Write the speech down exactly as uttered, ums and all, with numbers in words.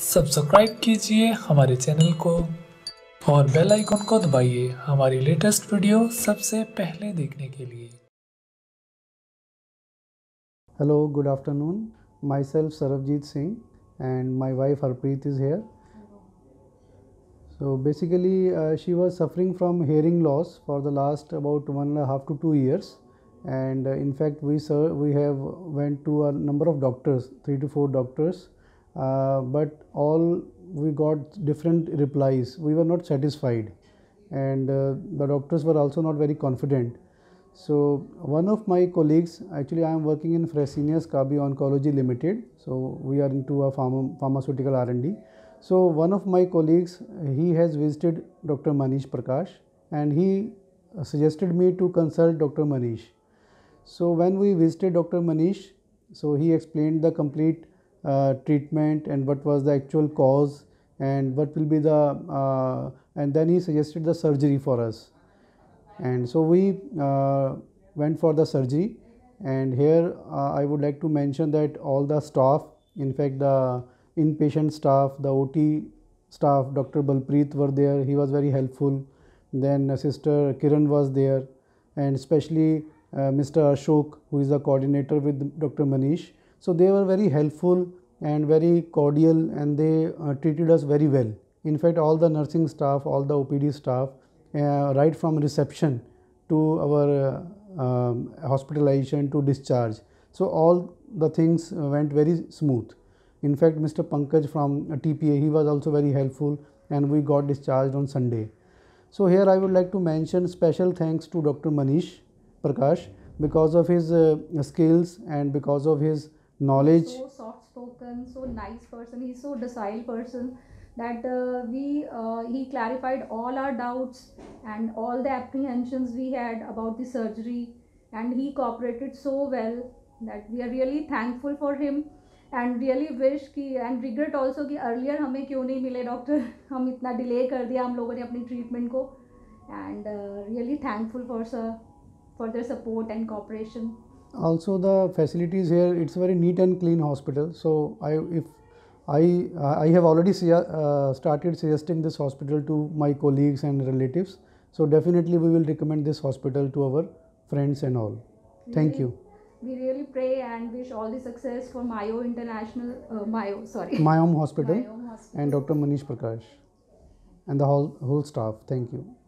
Subscribe कीजिए हमारे channel को और बेल आइकन को दबाइए हमारी लेटेस्ट वीडियो सबसे पहले देखने के लिए। Hello, good afternoon. Myself Sarabjit Singh and my wife Harpreet is here. So basically uh, she was suffering from hearing loss for the last about one and a half to two years, and uh, in fact we sir, we have went to a number of doctors, three to four doctors, uh, but all we got different replies. We were not satisfied, and uh, the doctors were also not very confident. So one of my colleagues, actually I am working in Fresenius Kabi Oncology Limited, so we are into a pharma, pharmaceutical R and D. So one of my colleagues, he has visited Doctor Manish Prakash and he suggested me to consult Doctor Manish. So when we visited Doctor Manish, so he explained the complete uh, treatment and what was the actual cause and what will be the, uh, and then he suggested the surgery for us. And so we uh, went for the surgery, and here uh, I would like to mention that all the staff, in fact the inpatient staff, the O T staff, Doctor Balpreet were there, he was very helpful. Then uh, Sister Kiran was there, and especially uh, Mister Ashok, who is the coordinator with Doctor Manish. So they were very helpful and very cordial, and they uh, treated us very well. In fact, all the nursing staff, all the O P D staff, uh, right from reception to our uh, um, hospitalization to discharge. So all the things went very smooth. In fact, Mister Pankaj from T P A, he was also very helpful, and we got discharged on Sunday. So here I would like to mention special thanks to Doctor Manish Prakash because of his uh, skills and because of his knowledge. So soft spoken, so nice person, he's so docile person that uh, we uh, he clarified all our doubts and all the apprehensions we had about the surgery, and he cooperated so well that we are really thankful for him and really wish कि and regret also कि earlier हमें क्यों नहीं मिले doctor, हम इतना delay कर दिया हम लोगों ने अपनी ट्रीटमेंट को, and uh, really thankful for sir for their support and cooperation. Also the facilities here, it's a very neat and clean hospital. So I if I, I have already uh, started suggesting this hospital to my colleagues and relatives. So definitely we will recommend this hospital to our friends and all. Thank Really, you. We really pray and wish all the success for Mayo International, uh, Mayo, sorry. Mayom Hospital, Mayom Hospital and Doctor Manish Prakash and the whole, whole staff. Thank you.